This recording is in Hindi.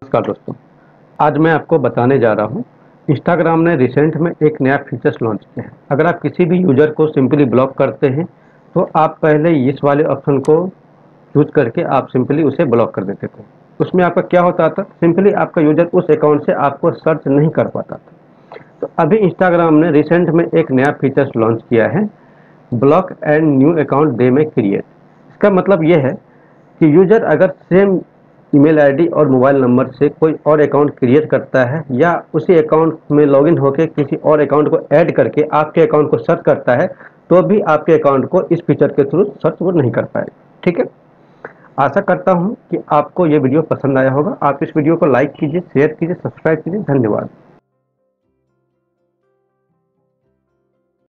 नमस्कार दोस्तों, आज मैं आपको बताने जा रहा हूँ इंस्टाग्राम ने रिसेंट में एक नया फीचर्स लॉन्च किया है। अगर आप किसी भी यूज़र को सिंपली ब्लॉक करते हैं तो आप पहले इस वाले ऑप्शन को चूज करके आप सिंपली उसे ब्लॉक कर देते थे। उसमें आपका क्या होता था, सिंपली आपका यूज़र उस अकाउंट से आपको सर्च नहीं कर पाता था। तो अभी इंस्टाग्राम ने रिसेंट में एक नया फीचर्स लॉन्च किया है, ब्लॉक एंड न्यू अकाउंट दे में क्रिएट। इसका मतलब ये है कि यूज़र अगर सेम ईमेल आईडी और मोबाइल नंबर से कोई और अकाउंट क्रिएट करता है या उसी अकाउंट में लॉगिन होकर किसी और अकाउंट को ऐड करके आपके अकाउंट को सर्च करता है, तो भी आपके अकाउंट को इस फीचर के थ्रू सर्च वो नहीं कर पाएगा। ठीक है, आशा करता हूँ कि आपको ये वीडियो पसंद आया होगा। आप इस वीडियो को लाइक कीजिए, शेयर कीजिए, सब्सक्राइब कीजिए। धन्यवाद।